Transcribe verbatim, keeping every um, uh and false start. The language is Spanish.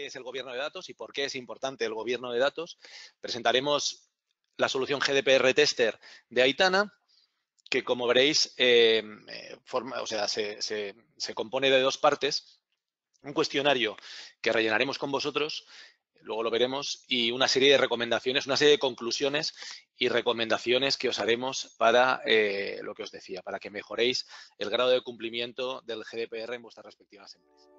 qué es el gobierno de datos y por qué es importante el gobierno de datos. Presentaremos la solución G D P R Tester de Aitana, que como veréis, eh, forma, o sea, se, se, se compone de dos partes. Un cuestionario que rellenaremos con vosotros, luego lo veremos, y una serie de recomendaciones, una serie de conclusiones y recomendaciones que os haremos para eh, lo que os decía, para que mejoréis el grado de cumplimiento del G D P R en vuestras respectivas empresas.